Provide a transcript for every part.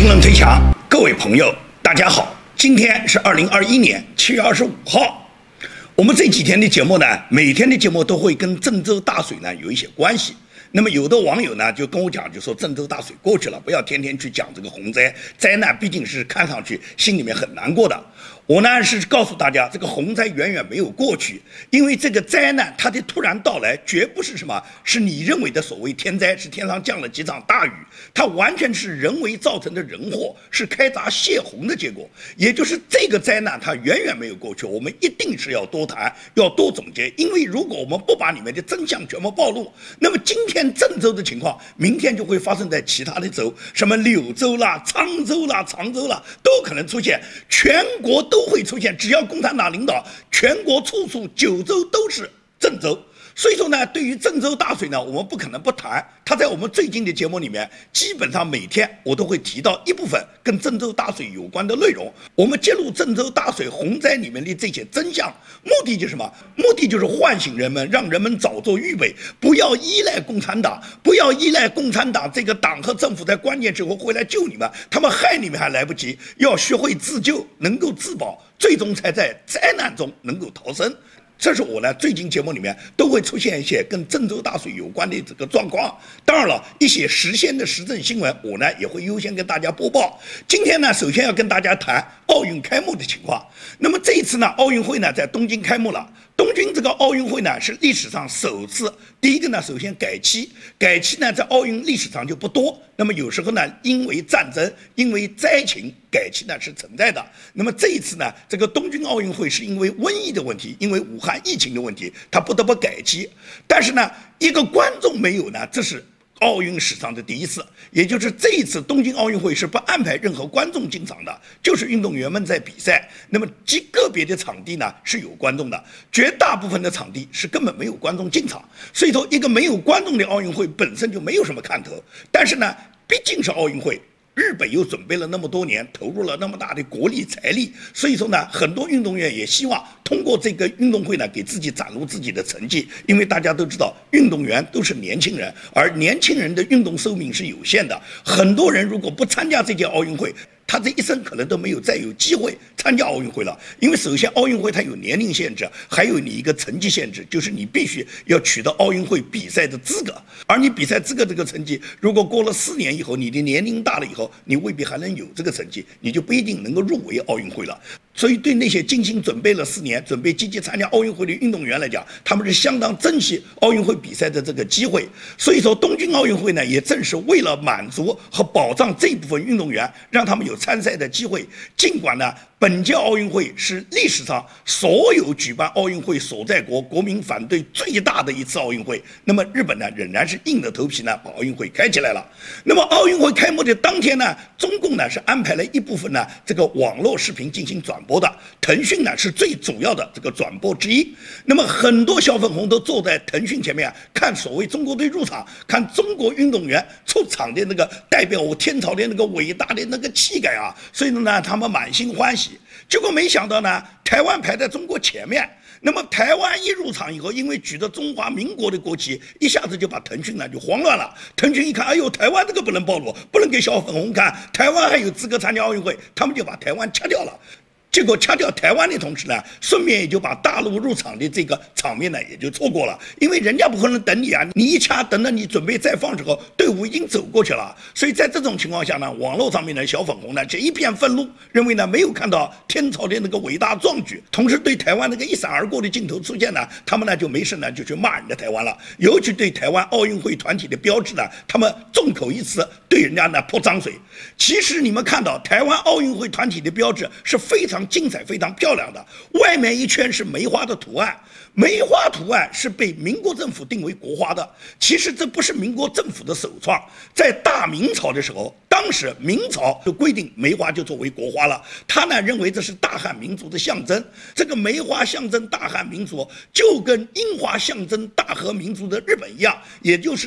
论推墙，各位朋友，大家好，今天是2021年7月25号。我们这几天的节目呢，每天的节目都会跟郑州大水呢有一些关系。那么有的网友呢就跟我讲，就说郑州大水过去了，不要天天去讲这个洪灾，灾难毕竟是看上去心里面很难过的。我呢是告诉大家，这个洪灾远远没有过去，因为这个灾难它的突然到来，绝不是什么是你认为的所谓天灾，是天上降了几场大雨，它完全是人为造成的人祸，是开闸泄洪的结果。也就是这个灾难它远远没有过去，我们一定是要多谈，要多总结，因为如果我们不把里面的真相全部暴露，那么今天郑州的情况，明天就会发生在其他的州，什么柳州啦、沧州啦、常州啦，都可能出现，全国都会出现，只要共产党领导，全国处处9州都是郑州。所以说呢，对于郑州大水呢，我们不可能不谈。它在我们最近的节目里面，基本上每天我都会提到一部分跟郑州大水有关的内容。我们揭露郑州大水洪灾里面的这些真相，目的就是什么？目的就是唤醒人们，让人们早做预备，不要依赖共产党，不要依赖共产党这个党和政府在关键时候会来救你们，他们害你们还来不及，要学会自救，能够自保，最终才在灾难中能够逃生。这是我呢最近节目里面都会出现一些跟郑州大水有关的这个状况。当然了，一些时先的时政新闻，我呢也会优先跟大家播报。今天呢，首先要跟大家谈奥运开幕的情况。那么这一次呢，奥运会呢在东京开幕了。东京这个奥运会呢是历史上首次，第一个呢，首先改期呢在奥运历史上就不多。那么有时候呢，因为战争，因为灾情，改期呢是存在的。那么这一次呢，这个东京奥运会是因为瘟疫的问题，因为武汉疫情的问题，它不得不改期。但是呢，一个观众没有呢，这是奥运史上的第一次，也就是这一次东京奥运会是不安排任何观众进场的，就是运动员们在比赛。那么极个别的场地呢是有观众的，绝大部分的场地是根本没有观众进场。所以说，一个没有观众的奥运会本身就没有什么看头。但是呢，毕竟是奥运会。日本又准备了那么多年，投入了那么大的国力财力，所以说呢，很多运动员也希望通过这个运动会呢，给自己展露自己的成绩。因为大家都知道，运动员都是年轻人，而年轻人的运动寿命是有限的。很多人如果不参加这届奥运会，他这一生可能都没有再有机会参加奥运会了。因为首先奥运会它有年龄限制，还有你一个成绩限制，就是你必须要取得奥运会比赛的资格。而你比赛资格这个成绩，如果过了4年以后，你的年龄大了以后，你未必还能有这个成绩，你就不一定能够入围奥运会了。所以对那些精心准备了4年，准备积极参加奥运会的运动员来讲，他们是相当珍惜奥运会比赛的这个机会。所以说东京奥运会呢，也正是为了满足和保障这部分运动员，让他们有参赛的机会。尽管呢，本届奥运会是历史上所有举办奥运会所在国国民反对最大的一次奥运会，那么日本呢仍然是硬着头皮呢把奥运会开起来了。那么奥运会开幕的当天呢，中共呢是安排了一部分呢这个网络视频进行转播的，腾讯呢是最主要的这个转播之一。那么很多小粉红都坐在腾讯前面看所谓中国队入场，看中国运动员出场的那个代表我天朝的那个伟大的那个气概啊，所以呢他们满心欢喜。结果没想到呢，台湾排在中国前面。那么台湾一入场以后，因为举着中华民国的国旗，一下子就把腾讯呢就慌乱了。腾讯一看，哎呦，台湾这个不能暴露，不能给小粉红看，台湾还有资格参加奥运会，他们就把台湾掐掉了。结果掐掉台湾的同时呢，顺便也就把大陆入场的这个场面呢也就错过了。因为人家不可能等你啊，你一掐，等到你准备再放的时候，队伍已经走过去了。所以在这种情况下呢，网络上面的小粉红呢这一片愤怒，认为呢没有看到天朝的那个伟大壮举，同时对台湾那个一闪而过的镜头出现呢，他们呢就没事呢就去骂人家台湾了。尤其对台湾奥运会团体的标志呢，他们众口一词对人家呢泼脏水。其实你们看到台湾奥运会团体的标志是非常精彩、非常漂亮的，外面一圈是梅花的图案，梅花图案是被民国政府定为国花的。其实这不是民国政府的首创，在大明朝的时候，当时明朝就规定梅花就作为国花了。他呢认为这是大汉民族的象征，这个梅花象征大汉民族，就跟樱花象征大和民族的日本一样，也就是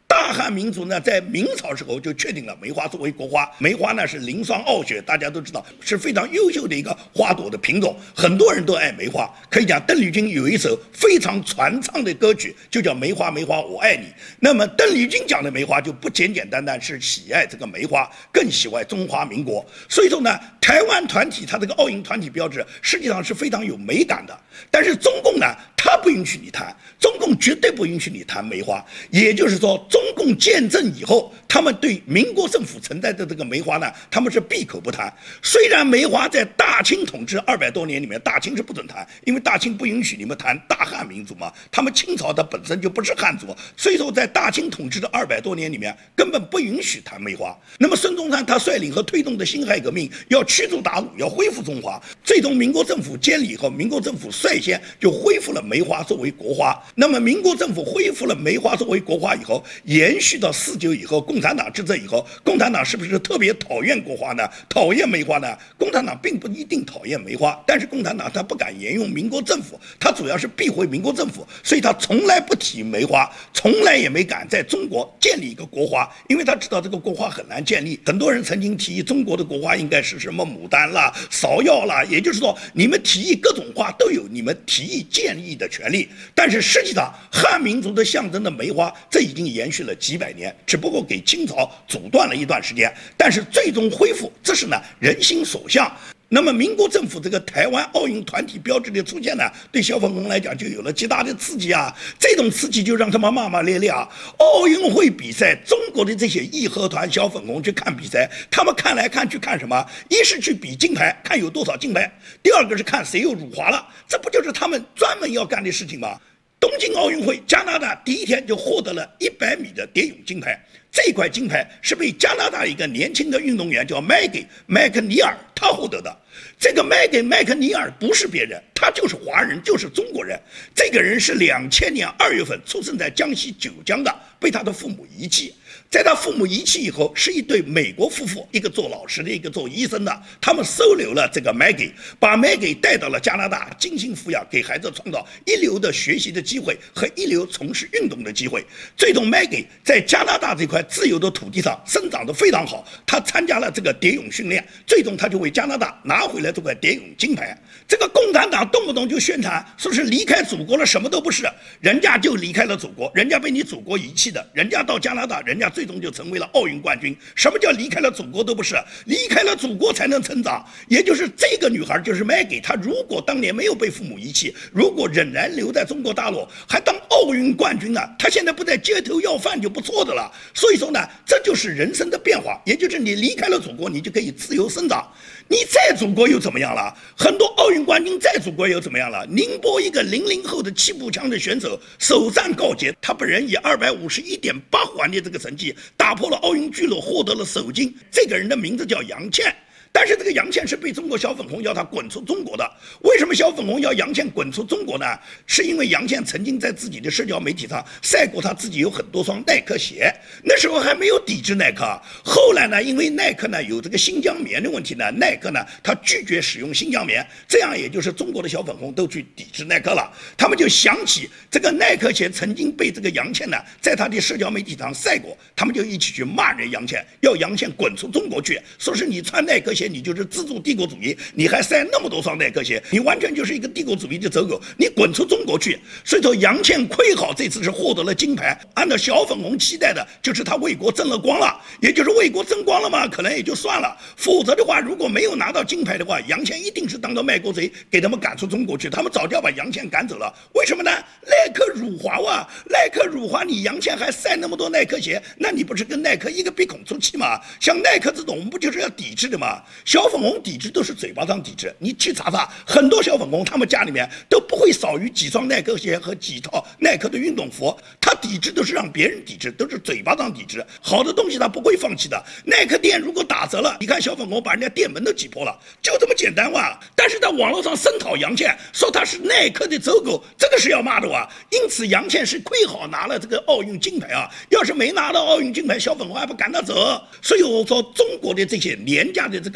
大汉民族呢，在明朝时候就确定了梅花作为国花。梅花呢是凌霜傲雪，大家都知道是非常优秀的一个花朵的品种，很多人都爱梅花。可以讲，邓丽君有一首非常传唱的歌曲，就叫《梅花梅花我爱你》。那么邓丽君讲的梅花就不简简单单是喜爱这个梅花，更喜爱中华民国。所以说呢，台湾团体它这个奥运团体标志实际上是非常有美感的。但是中共呢，他不允许你谈，中共绝对不允许你谈梅花。也就是说，中共建政以后，他们对民国政府存在的这个梅花呢，他们是闭口不谈。虽然梅花在大清统治200多年里面，大清是不准谈，因为大清不允许你们谈大汉民族嘛，他们清朝它本身就不是汉族，所以说在大清统治的200多年里面，根本不允许谈梅花。那么孙中山他率领和推动的辛亥革命，要驱逐鞑虏，要恢复中华。最终民国政府建立以后，民国政府率先就恢复了梅花作为国花。那么民国政府恢复了梅花作为国花以后，延续到49以后，共产党执政以后，共产党是不是特别讨厌国花呢？讨厌梅花呢？共产党并不一定讨厌梅花，但是共产党他不敢沿用民国政府，他主要是避讳民国政府，所以他从来不提梅花，从来也没敢在中国建立一个国花，因为他知道这个国花很难建立。很多人曾经提议中国的国花应该是什么牡丹啦、芍药啦，也就是说你们提议各种花都有你们提议建立的权利，但是实际上汉民族的象征的梅花，这已经延续了几百年，只不过给清朝阻断了一段时间，但是最终恢复，这是呢人心所向。那么民国政府这个台湾奥运团体标志的出现呢，对小粉红来讲就有了极大的刺激啊！这种刺激就让他们骂骂咧咧啊！奥运会比赛，中国的这些义和团小粉红去看比赛，他们看来看去看什么？一是去比金牌，看有多少金牌；第二个是看谁又辱华了，这不就是他们专门要干的事情吗？东京奥运会，加拿大第一天就获得了100米的蝶泳金牌。这块金牌是被加拿大一个年轻的运动员叫麦克尼尔他获得的。这个麦克尼尔不是别人，他就是华人，就是中国人。这个人是2000年2月份出生在江西九江的，被他的父母遗弃。在他父母遗弃以后，是一对美国夫妇，一个做老师的，一个做医生的。他们收留了这个Maggie，把Maggie带到了加拿大，精心抚养，给孩子创造一流的学习的机会和一流从事运动的机会。最终Maggie在加拿大这块自由的土地上生长得非常好，他参加了这个蝶泳训练，最终他就为加拿大拿回了这块蝶泳金牌。这个共产党动不动就宣传说是离开祖国了，什么都不是，人家就离开了祖国，人家被你祖国遗弃的，人家到加拿大，人家最终就成为了奥运冠军。什么叫离开了祖国都不是？离开了祖国才能成长。也就是这个女孩，就是 Maggie， 她如果当年没有被父母遗弃，如果仍然留在中国大陆，还当奥运冠军呢，她现在不在街头要饭就不错的了。所以说呢，这就是人生的变化，也就是你离开了祖国，你就可以自由生长。你在祖国又怎么样了？很多奥运冠军在祖国又怎么样了？宁波一个00后的气步枪的选手首战告捷，他本人以251.8环的这个成绩打破了奥运纪录，获得了首金。这个人的名字叫杨倩。但是这个杨倩是被中国小粉红要他滚出中国的。为什么小粉红要杨倩滚出中国呢？是因为杨倩曾经在自己的社交媒体上晒过他自己有很多双耐克鞋，那时候还没有抵制耐克。后来呢，因为耐克呢有这个新疆棉的问题呢，耐克呢他拒绝使用新疆棉，这样也就是中国的小粉红都去抵制耐克了。他们就想起这个耐克鞋曾经被这个杨倩呢在他的社交媒体上晒过，他们就一起去骂人杨倩，要杨倩滚出中国去，说是你穿耐克鞋你就是资助帝国主义，你还晒那么多双耐克鞋，你完全就是一个帝国主义的走狗，你滚出中国去。所以说杨倩亏好这次是获得了金牌，按照小粉红期待的就是他为国争了光了，也就是为国争光了嘛，可能也就算了。否则的话，如果没有拿到金牌的话，杨倩一定是当着卖国贼给他们赶出中国去，他们早就要把杨倩赶走了。为什么呢？耐克辱华啊，耐克辱华，你杨倩还晒那么多耐克鞋，那你不是跟耐克一个鼻孔出气吗？像耐克这种我们不就是要抵制的吗？小粉红抵制都是嘴巴上抵制，你去查查，很多小粉红他们家里面都不会少于几双耐克鞋和几套耐克的运动服，他抵制都是让别人抵制，都是嘴巴上抵制，好的东西他不会放弃的。耐克店如果打折了，你看小粉红把人家店门都挤破了，就这么简单哇！但是在网络上声讨杨倩，说他是耐克的走狗，这个是要骂的哇！因此杨倩是亏好拿了这个奥运金牌啊，要是没拿到奥运金牌，小粉红还不赶他走。所以我说中国的这些廉价的这个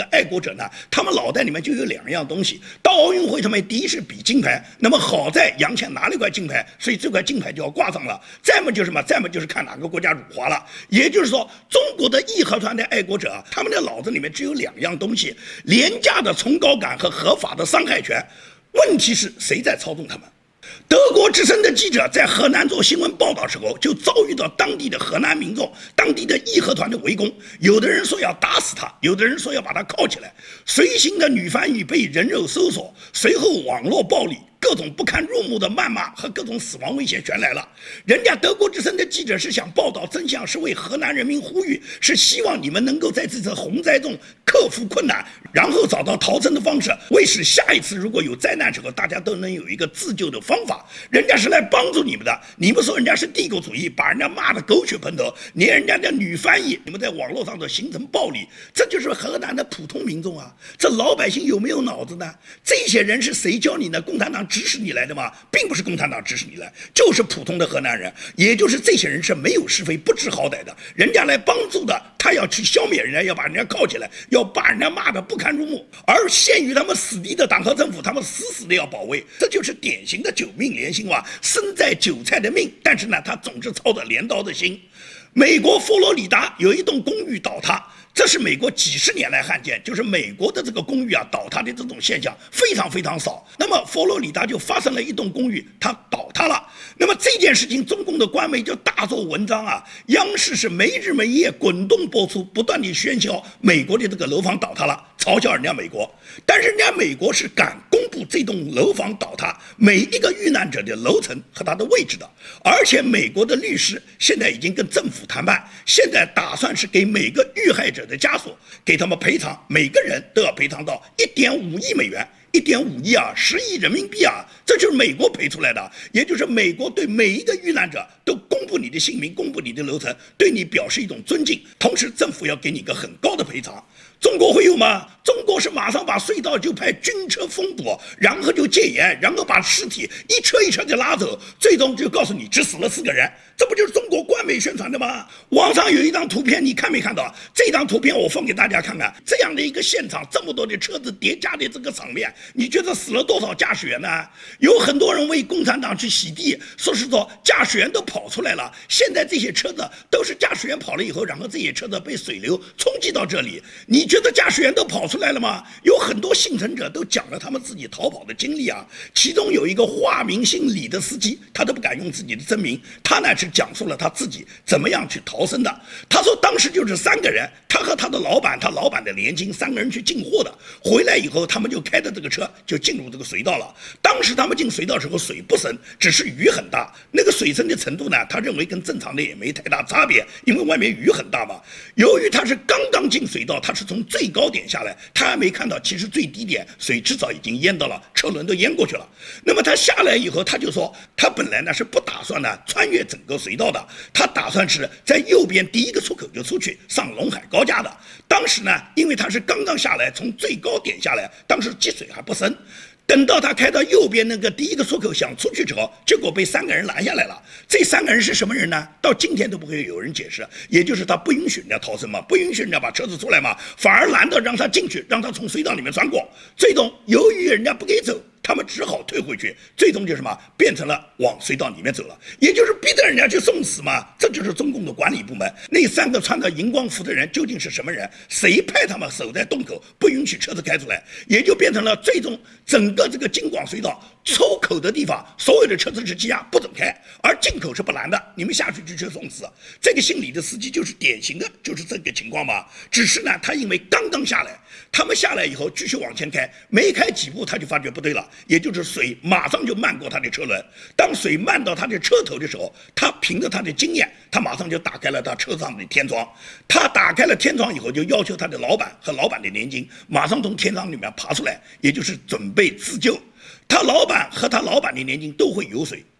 个爱国者呢，他们脑袋里面就有2样东西。到奥运会他们第一是比金牌，那么好在杨倩拿了一块金牌，所以这块金牌就要挂上了。再么就是什么？再么就是看哪个国家辱华了。也就是说，中国的义和团的爱国者，他们的脑子里面只有2样东西：廉价的崇高感和合法的伤害权。问题是谁在操纵他们？德国之声的记者在河南做新闻报道时候，就遭遇到当地的河南民众、当地的义和团的围攻。有的人说要打死他，有的人说要把他铐起来。随行的女翻译被人肉搜索，随后网络暴力。各种不堪入目的谩骂和各种死亡威胁全来了。人家德国之声的记者是想报道真相，是为河南人民呼吁，是希望你们能够在这次洪灾中克服困难，然后找到逃生的方式，为使下一次如果有灾难时候，大家都能有一个自救的方法。人家是来帮助你们的，你们说人家是帝国主义，把人家骂得狗血喷头，连人家的女翻译，你们在网络上都形成暴力，这就是河南的普通民众啊！这老百姓有没有脑子呢？这些人是谁教你呢？共产党指使你来的吗？并不是共产党指使你来，就是普通的河南人，也就是这些人是没有是非、不知好歹的，人家来帮助的，他要去消灭人家，要把人家铐起来，要把人家骂得不堪入目，而陷于他们死地的党和政府，他们死的要保卫，这就是典型的九命连心哇，身在韭菜的命，但是呢，他总是操着镰刀的心。美国佛罗里达有一栋公寓倒塌。这是美国几十年来罕见，就是美国的这个公寓啊倒塌的这种现象非常非常少。那么佛罗里达就发生了一栋公寓，它倒塌了。那么这件事情，中共的官媒就大做文章啊，央视是没日没夜滚动播出，不断地喧嚣美国的这个楼房倒塌了，嘲笑人家美国。但是人家美国是敢公布这栋楼房倒塌每一个遇难者的楼层和他的位置的，而且美国的律师现在已经跟政府谈判，现在打算是给每个遇害者的家属给他们赔偿，每个人都要赔偿到1.5亿美元，1.5亿啊，10亿人民币啊，这就是美国赔出来的，也就是美国对每一个遇难者都公布你的姓名，公布你的楼层，对你表示一种尊敬，同时政府要给你一个很高的赔偿。中国会有吗？中国是马上把隧道就派军车封堵，然后就戒严，然后把尸体一车一车的拉走，最终就告诉你只死了4个人，这不就是中国官媒宣传的吗？网上有一张图片，你看没看到？这张图片我放给大家看看，这样的一个现场，这么多的车子叠加的这个场面，你觉得死了多少驾驶员呢？有很多人为共产党去洗地，说是说驾驶员都跑出来了，现在这些车子都是驾驶员跑了以后，然后这些车子被水流冲击到这里，你觉得驾驶员都跑出来了吗？有很多幸存者都讲了他们自己逃跑的经历啊，其中有一个化名姓李的司机，他都不敢用自己的真名，他呢是讲述了他自己怎么样去逃生的。他说当时就是3个人，他和他的老板，他老板的年轻，3个人去进货的，回来以后他们就开着这个车就进入这个隧道了。当时他们进隧道的时候水不深，只是雨很大，那个水深的程度呢，他认为跟正常的也没太大差别，因为外面雨很大嘛。由于他是刚刚进隧道，他是从最高点下来，他还没看到其实最低点水至少已经淹到了，车轮都淹过去了。那么他下来以后，他就说他本来呢是不打算呢穿越整个隧道的，他打算是在右边第一个出口就出去上陇海高架的。当时呢因为他是刚刚下来，从最高点下来，当时积水还不深，等到他开到右边那个第一个出口想出去之后，结果被3个人拦下来了。这3个人是什么人呢？到今天都不会有人解释，也就是他不允许人家逃生嘛，不允许人家把车子出来嘛，反而拦着让他进去，让他从隧道里面穿过。最终由于人家不给走，他们只好退回去，最终就什么变成了往隧道里面走了，也就是逼着人家去送死嘛。这就是中共的管理部门。那3个穿着荧光服的人究竟是什么人？谁派他们守在洞口，不允许车子开出来？也就变成了最终整个这个京广隧道出口的地方，所有的车子是积压不准开，而进口是不拦的，你们下去就去送死。这个姓李的司机就是典型的就是这个情况嘛。只是呢他因为刚刚下来，他们下来以后继续往前开，没开几步他就发觉不对了，也就是水马上就漫过他的车轮。当水漫到他的车头的时候，他凭着他的经验，他马上就打开了他车上的天窗。他打开了天窗以后，就要求他的老板和老板的年金马上从天窗里面爬出来，也就是准备自救。他老板和他老板的年金都会游水，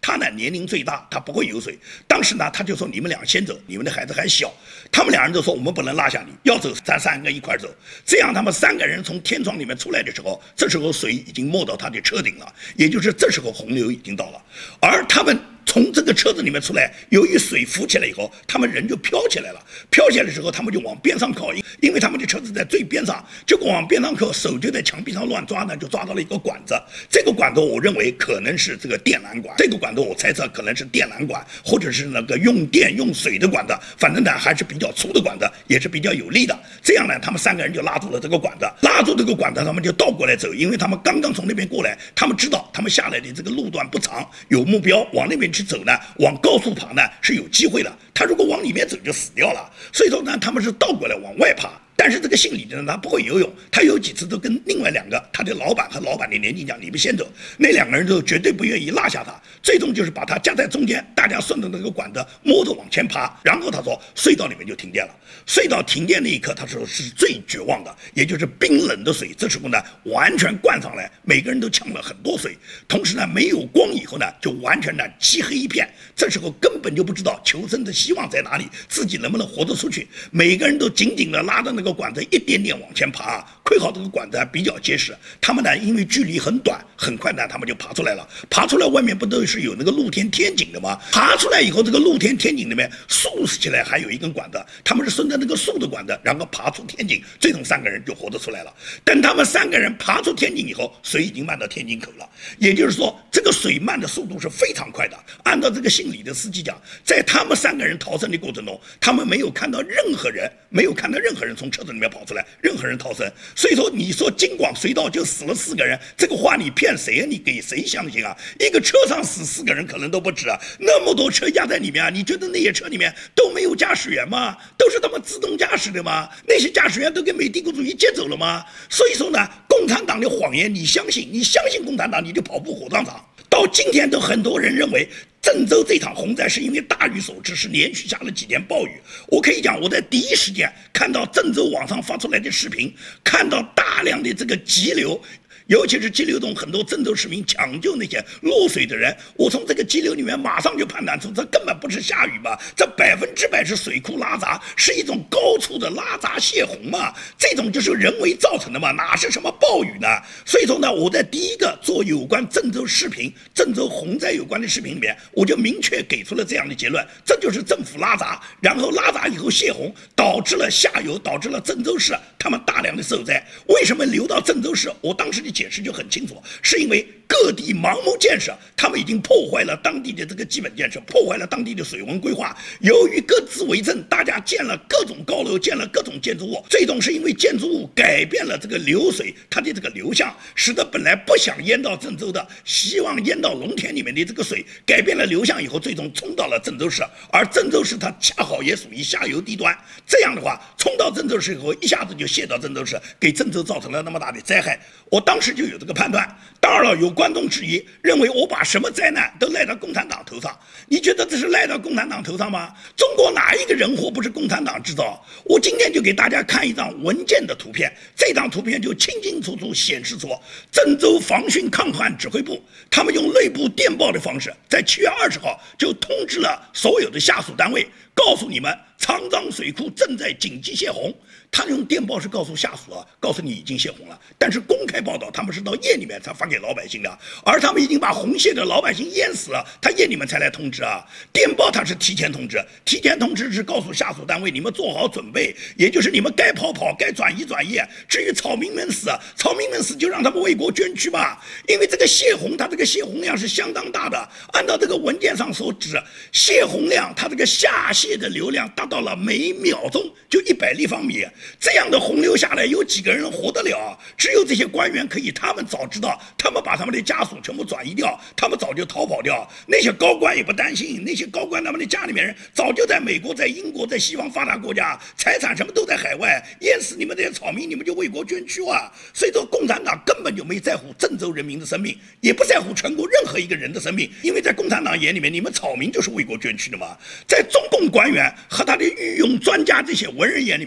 他呢年龄最大，他不会游水。当时呢他就说你们俩先走，你们的孩子还小。他们两人就说我们不能落下你，要走咱3个一块走。这样他们3个人从天窗里面出来的时候，这时候水已经没到他的车顶了，也就是这时候洪流已经到了。而他们从这个车子里面出来，由于水浮起来以后，他们人就飘起来了。飘起来的时候，他们就往边上靠，因为他们的车子在最边上，结果往边上靠，手就在墙壁上乱抓呢，就抓到了一个管子。这个管子我认为可能是这个电缆管，这个管子我猜测可能是电缆管，或者是那个用电用水的管子，反正呢还是比较粗的管子，也是比较有力的。这样呢，他们3个人就拉住了这个管子，拉住这个管子，他们就倒过来走，因为他们刚刚从那边过来，他们知道他们下来的这个路段不长，有目标往那边去走呢，往高速爬呢是有机会的。他如果往里面走就死掉了，所以说呢，他们是倒过来往外爬。但是这个姓李的呢，他不会游泳，他有几次都跟另外2个他的老板和老板的年轻讲，你们先走。那2个人都绝对不愿意落下他，最终就是把他夹在中间，大家顺着那个管子摸着往前爬。然后他说隧道里面就停电了。隧道停电那一刻，他说是最绝望的，也就是冰冷的水，这时候呢完全灌上来，每个人都呛了很多水，同时呢没有光以后呢就完全呢漆黑一片，这时候根本就不知道求生的希望在哪里，自己能不能活得出去。每个人都紧紧的拉着那个管子一点点往前爬，亏好这个管子还比较结实。他们呢因为距离很短，很快呢他们就爬出来了。爬出来外面不都是有那个露天天井的吗？爬出来以后，这个露天天井里面竖起来还有一根管子，他们是顺着那个竖的管子，然后爬出天井，最终3个人就活得出来了。等他们3个人爬出天井以后，水已经漫到天井口了，也就是说这个水漫的速度是非常快的。按照这个姓李的司机讲，在他们3个人逃生的过程中，他们没有看到任何人从车子里面跑出来，任何人逃生。所以说你说京广隧道就死了4个人，这个话你骗谁啊？你给谁相信啊？一个车上死4个人可能都不止啊，那么多车压在里面啊，你觉得那些车里面都没有驾驶员吗？都是他们自动驾驶的吗？那些驾驶员都跟美帝国主义接走了吗？所以说呢，共产党的谎言你相信共产党你就跑步火葬场。到今天都很多人认为郑州这场洪灾是因为大雨所致，是连续下了几天暴雨。我可以讲，我在第一时间看到郑州网上发出来的视频，看到大量的这个急流，尤其是激流中很多郑州市民抢救那些落水的人，我从这个激流里面马上就判断出，这根本不是下雨嘛，这100%是水库拉闸，是一种高处的拉闸泄洪嘛，这种就是人为造成的嘛，哪是什么暴雨呢？所以说呢，我在第一个做有关郑州视频、郑州洪灾有关的视频里面，我就明确给出了这样的结论，这就是政府拉闸，然后拉闸以后泄洪，导致了下游，导致了郑州市他们大量的受灾。为什么流到郑州市？我当时的解释就很清楚，是因为各地盲目建设，他们已经破坏了当地的这个基本建设，破坏了当地的水文规划。由于各自为政，大家建了各种高楼，建了各种建筑物，最终是因为建筑物改变了这个流水它的这个流向，使得本来不想淹到郑州的，希望淹到农田里面的这个水，改变了流向以后，最终冲到了郑州市。而郑州市它恰好也属于下游地段，这样的话冲到郑州市以后，一下子就泄到郑州市，给郑州造成了那么大的灾害。我当时就有这个判断。当然了，有观众质疑，认为我把什么灾难都赖到共产党头上。你觉得这是赖到共产党头上吗？中国哪一个人祸不是共产党制造？我今天就给大家看一张文件的图片，这张图片就清清楚楚显示出郑州防汛抗旱指挥部他们用内部电报的方式，在7月20号就通知了所有的下属单位，告诉你们长江水库正在紧急泄洪。他用电报是告诉下属告诉你已经泄洪了，但是公开报道他们是到夜里面才发给老百姓的，而他们已经把洪泄的老百姓淹死了，他夜里面才来通知啊。电报他是提前通知，提前通知是告诉下属单位你们做好准备，也就是你们该跑跑，该转移转移。至于草民们死就让他们为国捐躯吧，因为这个泄洪，它这个泄洪量是相当大的。按照这个文件上所指，泄洪量它这个下泄的流量达到了每秒钟就100立方米。这样的洪流下来，有几个人活得了？只有这些官员可以，他们早知道，他们把他们的家属全部转移掉，他们早就逃跑掉。那些高官也不担心，那些高官他们的家里面人早就在美国、在英国、在西方发达国家，财产什么都在海外，淹死你们这些草民，你们就为国捐躯啊！所以说，共产党根本就没在乎郑州人民的生命，也不在乎全国任何一个人的生命，因为在共产党眼里面，你们草民就是为国捐躯的嘛。在中共官员和他的御用专家这些文人眼里面，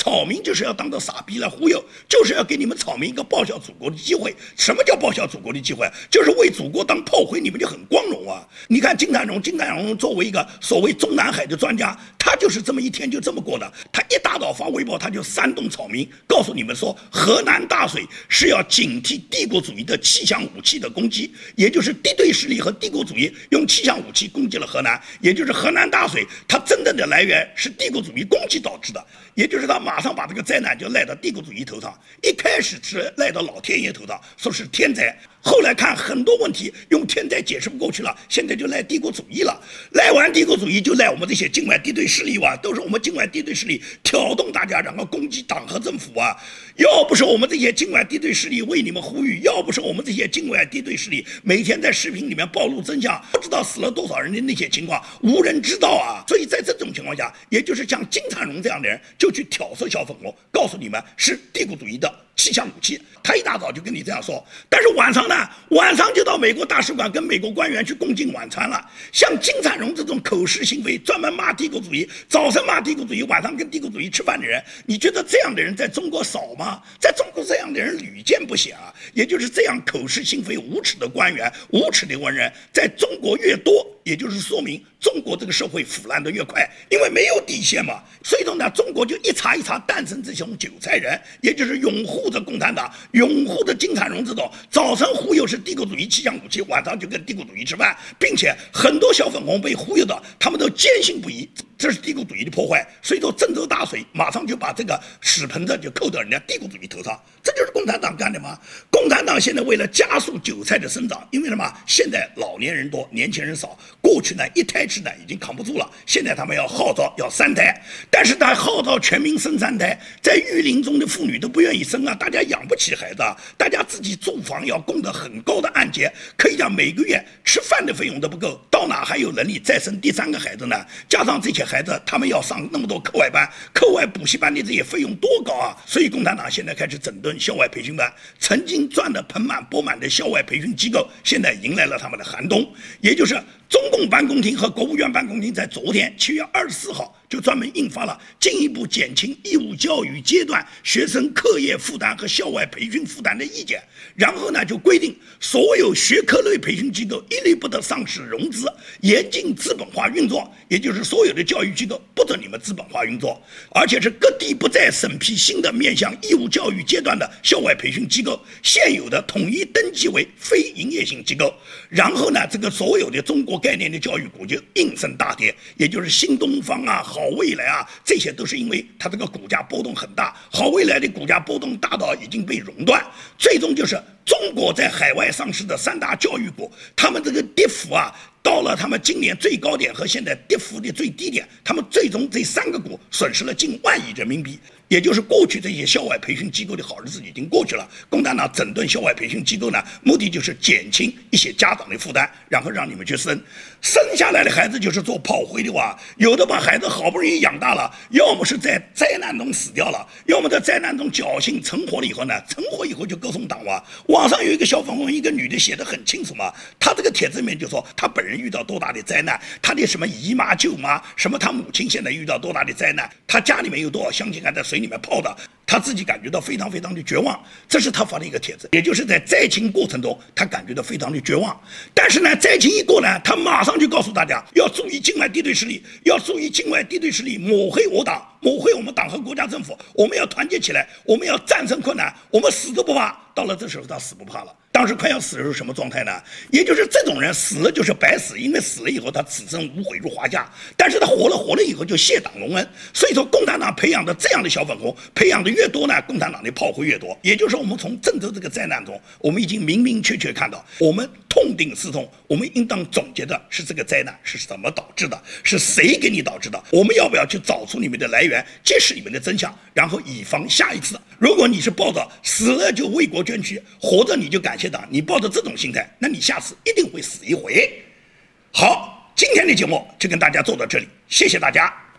草民就是要当着傻逼来忽悠，就是要给你们草民一个报效祖国的机会。什么叫报效祖国的机会？就是为祖国当炮灰，你们就很光荣啊！你看金灿荣作为一个所谓中南海的专家，他就是这么一天就这么过的。他一大早发微博，他就煽动草民，告诉你们说，河南大水是要警惕帝国主义的气象武器的攻击，也就是敌对势力和帝国主义用气象武器攻击了河南，也就是河南大水，它真正的来源是帝国主义攻击导致的，也就是他马上把这个灾难就赖到帝国主义头上，一开始是赖到老天爷头上，说是天灾。后来看很多问题用天灾解释不过去了，现在就赖帝国主义了，赖完帝国主义就赖我们这些境外敌对势力哇，都是我们境外敌对势力挑动大家然后攻击党和政府啊！要不是我们这些境外敌对势力为你们呼吁，要不是我们这些境外敌对势力每天在视频里面暴露真相，不知道死了多少人的那些情况无人知道啊！所以在这种情况下，也就是像金灿荣这样的人就去挑唆小粉红，告诉你们是帝国主义的气象武器，他一大早就跟你这样说，但是晚上呢，晚上就到美国大使馆跟美国官员去共进晚餐了。像金灿荣这种口是心非，专门骂帝国主义，早晨骂帝国主义，晚上跟帝国主义吃饭的人，你觉得这样的人在中国少吗？在中国这样的人屡见不鲜啊！也就是这样口是心非、无耻的官员、无耻的文人，在中国越多，也就是说明中国这个社会腐烂的越快，因为没有底线嘛。所以说呢，中国就一茬一茬诞生这种韭菜人，也就是拥护着共产党、拥护着金灿荣这种早晨忽悠是帝国主义气象武器，晚上就跟帝国主义吃饭，并且很多小粉红被忽悠的，他们都坚信不疑，这是帝国主义的破坏。所以说郑州大水马上就把这个屎盆子就扣到人家帝国主义头上，这就是共产党干的吗？共产党现在为了加速韭菜的生长，因为什么？现在老年人多，年轻人少，过去呢一胎制呢已经扛不住了，现在他们要号召要3胎，但是他号召全民生3胎，在育龄中的妇女都不愿意生啊，大家养不起孩子啊，大家自己住房要供得很高的按揭，可以讲每个月吃饭的费用都不够，到哪还有能力再生第3个孩子呢？加上这些孩子他们要上那么多课外班、课外补习班的这些费用多高啊！所以共产党现在开始整顿校外培训班，曾经赚得盆满钵满的校外培训机构，现在迎来了他们的寒冬，也就是中共办公厅和国务院办公厅在昨天7月24号就专门印发了进一步减轻义务教育阶段学生课业负担和校外培训负担的意见，然后呢就规定所有学科类培训机构一律不得上市融资，严禁资本化运作，也就是所有的教育机构不准你们资本化运作，而且是各地不再审批新的面向义务教育阶段的校外培训机构，现有的统一登记为非营业性机构。然后呢，这个所有的中国概念的教育股就应声大跌，也就是新东方啊、好未来啊，这些都是因为它这个股价波动很大，好未来的股价波动大到已经被熔断，最终就是中国在海外上市的3大教育股，他们这个跌幅啊，到了他们今年最高点和现在跌幅的最低点，他们最终这3个股损失了近1万亿人民币。也就是过去这些校外培训机构的好日子已经过去了，共产党整顿校外培训机构呢，目的就是减轻一些家长的负担，然后让你们去生下来的孩子就是做炮灰的哇，有的把孩子好不容易养大了，要么是在灾难中死掉了，要么在灾难中侥幸成活了以后呢，成活以后就歌颂党哇。网上有一个小粉红，一个女的写得很清楚嘛，她这个帖子里面就说她本人遇到多大的灾难，她的什么姨妈舅妈，什么她母亲现在遇到多大的灾难，她家里面有多少乡亲还在水里面泡的，他自己感觉到非常非常的绝望，这是他发的一个帖子，也就是在灾情过程中他感觉到非常的绝望。但是呢，灾情一过呢，他马上就告诉大家要注意境外敌对势力，要注意境外敌对势力抹黑我党，抹黑我们党和国家政府，我们要团结起来，我们要战胜困难，我们死都不怕。到了这时候他死不怕了，当时快要死的时候什么状态呢？也就是这种人死了就是白死，因为死了以后他此生无悔入华夏，但是他活了以后就谢党隆恩。所以说共产党培养的这样的小粉红培养的越多呢，共产党的炮灰越多。也就是我们从郑州这个灾难中，我们已经明明确确看到，我们痛定思痛，我们应当总结的是这个灾难是怎么导致的，是谁给你导致的，我们要不要去找出你们的来源，揭示你们的真相，然后以防下一次。如果你是抱着死了就为国捐躯，活着你就感谢党，你抱着这种心态，那你下次一定会死一回。好，今天的节目就跟大家做到这里，谢谢大家。